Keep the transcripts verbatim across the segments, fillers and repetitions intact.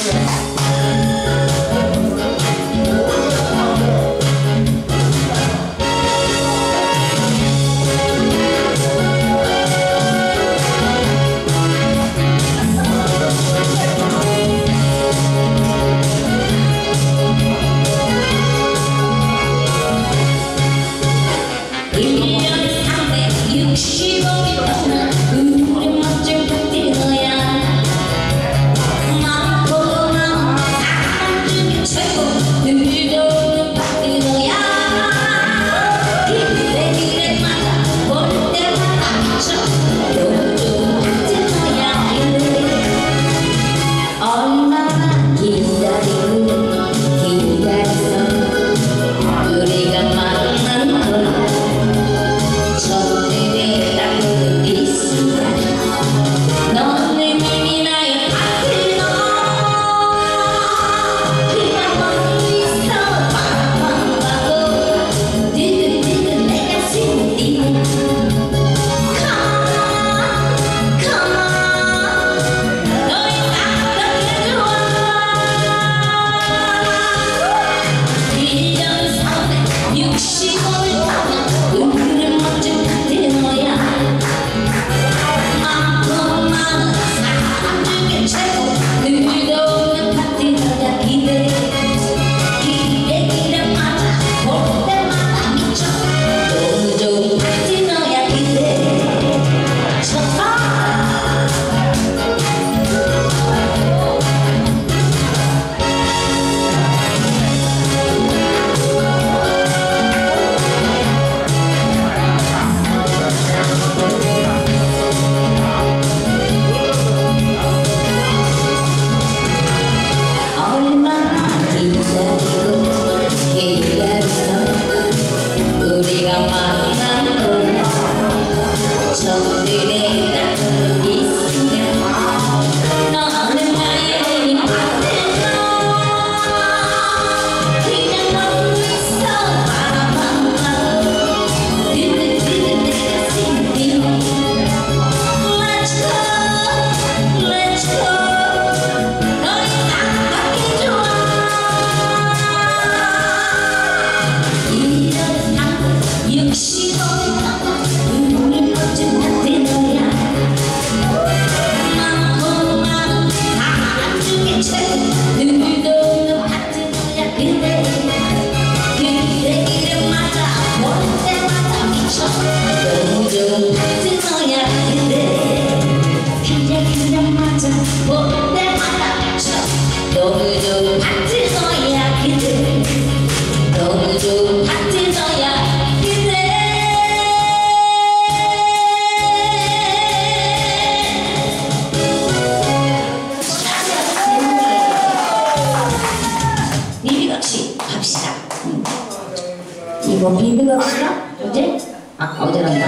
이거 비비각시나? 어제? 아, 어제란다.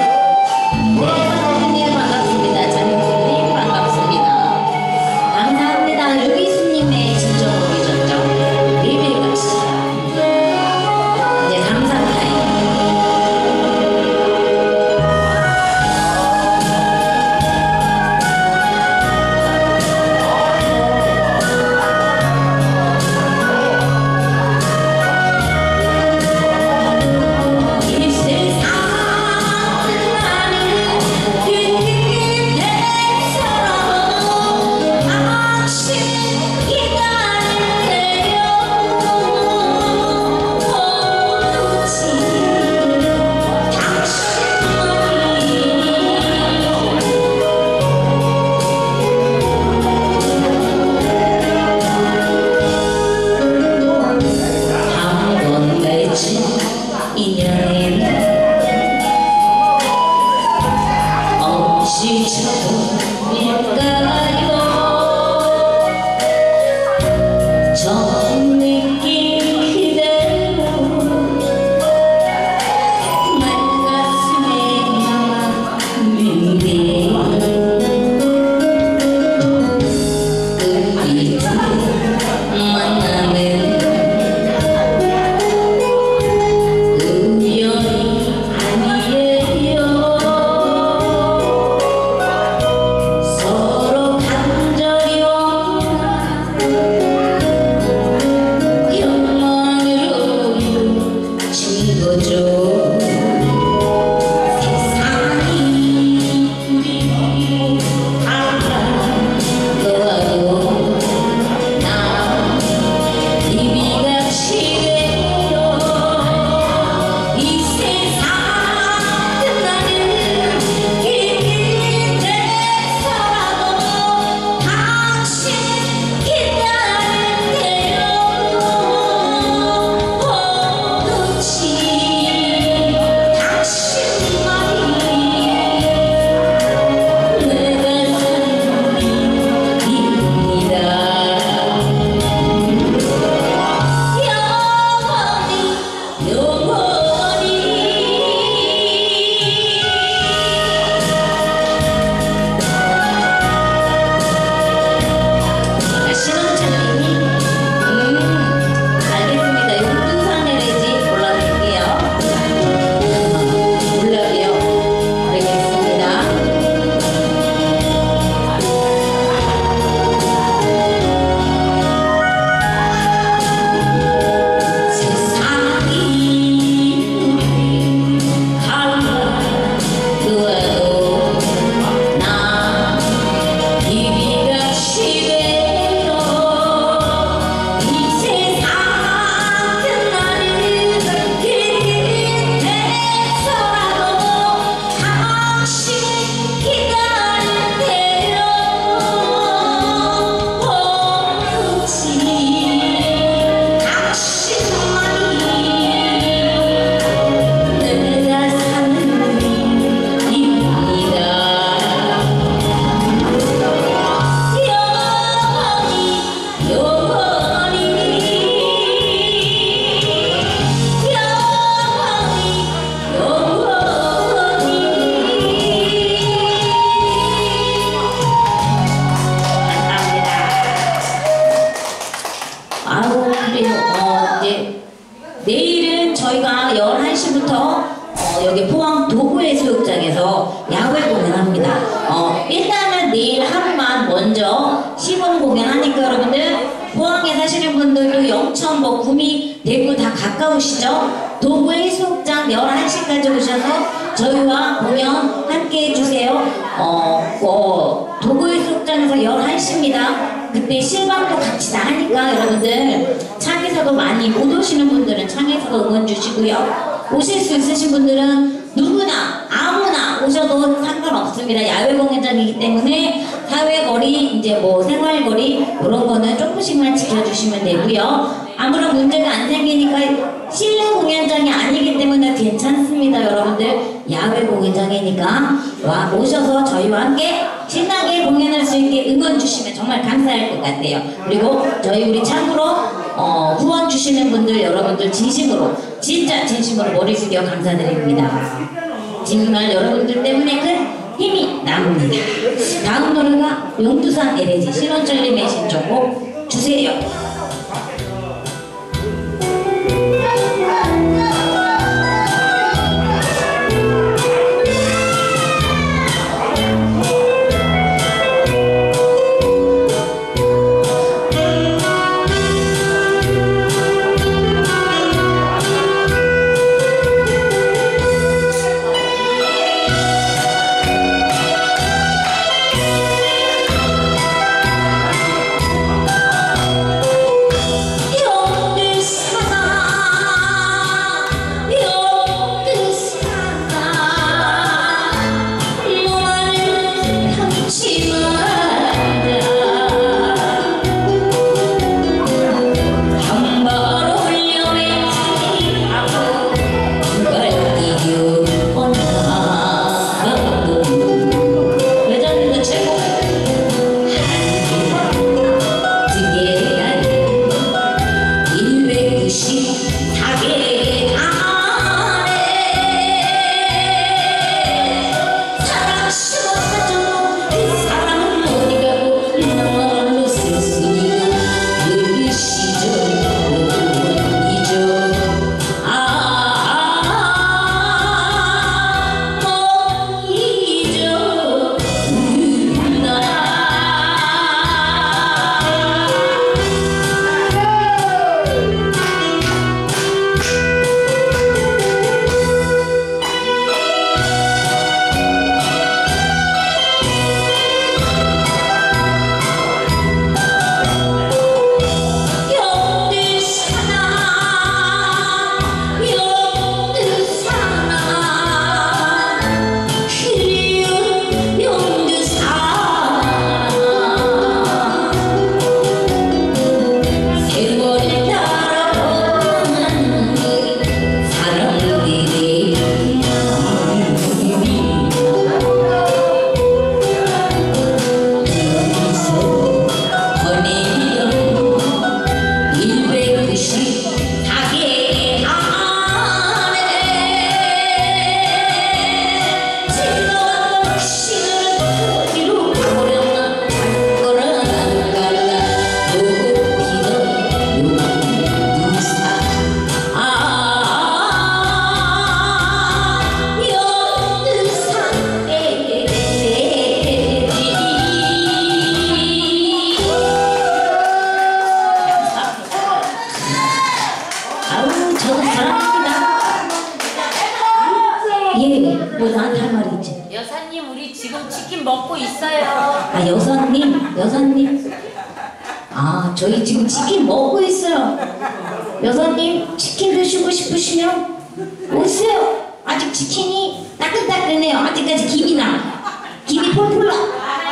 네, 선생님 반갑습니다. 장영수님 반갑습니다. 감사합니다. 유기수님의 신청곡이셨죠? 비비각시. 이제 감사합니다. 영천, 뭐 구미, 대구 다 가까우시죠? 도구 해수욕장 열한 시까지 오셔서 저희와 공연 함께 해주세요. 어, 어, 도구 해수욕장에서 열한 시입니다. 그때 실방도 같이 나가니까 여러분들 창에서도 많이 못 오시는 분들은 창에서도 응원 주시고요. 오실 수 있으신 분들은 누구나 아무나 오셔도 상관없습니다. 야외 공연장이기 때문에 사회거리, 이제 뭐 생활거리 이런 거는 조금씩만 지켜주시면 되고요. 아무런 문제가 안 생기니까 실내 공연장이 아니기 때문에 괜찮습니다. 여러분들 야외 공연장이니까 와 오셔서 저희와 함께 신나게 공연할 수 있게 응원 주시면 정말 감사할 것 같아요. 그리고 저희 우리 참으로 어, 후원 주시는 분들 여러분들 진심으로 진짜 진심으로 머리 숙여 감사드립니다. 정말 여러분들 때문에 큰 힘이 납니다. 다음 노래가 용두산 엘에이지 신원철님의 신청곡 주세요. 뭐 나한테 할 말이 있지? 여사님 우리 지금 치킨 먹고 있어요. 아 여사님? 여사님? 아 저희 지금 치킨 먹고 있어요. 여사님 치킨 드시고 싶으시면 오세요. 아직 치킨이 따끈따끈해요. 아직까지 김이 나. 김이 폴폴 나.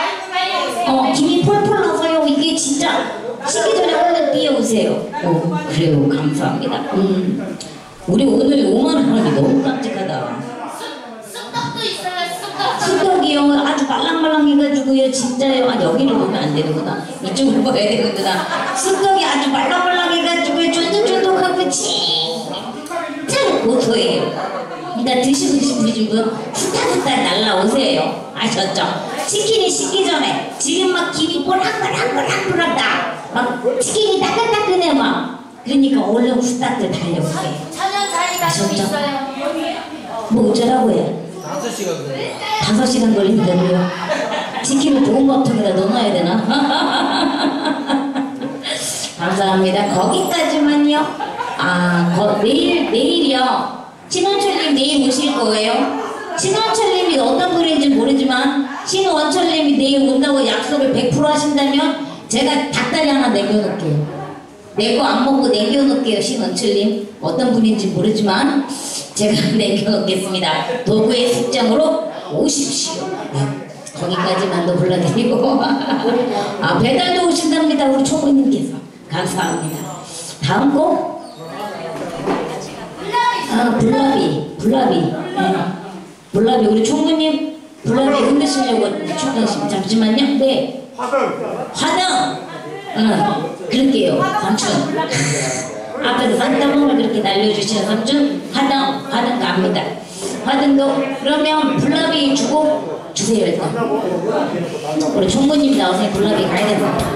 어 김이 폴폴 나서요. 이게 진짜 식기 전에 얼른 뛰어오세요. 오 그래요. 감사합니다. 음 우리 오늘 오만 원이 너무 깜찍하다. 쑥떡도 있어요. 쑥떡. 쑥떡이요. 아주 말랑말랑해가지고요. 진짜요. 아 여기로 보면 안 되는구나. 이쪽으로 봐야 되는구나. 쑥떡이 아주 말랑말랑해가지고요. 쫀득쫀득하고 진짜 고소해요. 일단 드시고 싶으신 분 후딱후딱 날라오세요. 아셨죠? 치킨이 식기 전에 지금 막 김이 뽀락뽀락뽀락뽀락 나. 막 치킨이 따끈따끈해 막. 그러니까 얼른 후딱들 달려오세요. 천연사이 가지고 있어요. 뭐 어쩌라고요? 다섯 시간 걸려. 다섯 시간 걸린다고요? 치킨을 보온밥통에다 넣어놔야 되나? 감사합니다. 감사합니다. 거기까지만요. 아, 거, 내일, 내일이요. 신원철님 내일 오실 거예요. 신원철님이 어떤 분인지 모르지만 신원철님이 내일 온다고 약속을 백 퍼센트 하신다면 제가 닭다리 하나 남겨놓을게요. 내 거 안 먹고 남겨놓을게요. 신원철님 어떤 분인지 모르지만 제가 남겨놓겠습니다. 도구의 숙장으로 오십시오. 네. 거기까지만도 불러드리고 아 배달도 오신답니다. 우리 총무님께서 감사합니다. 다음 곡 아 블라비 블라비 네. 블라비 우리 총무님 블라비 흔드시려고 총무님 잠시만요. 네 화등 응 그럴게요. 삼촌 앞에서 산타몽을 그렇게 날려주시는 삼촌 화등 화등 갑니다. 화등도 그러면 블라비 주고 주세요 일단. 우리 총무님 나오세요. 블라비 가야 돼서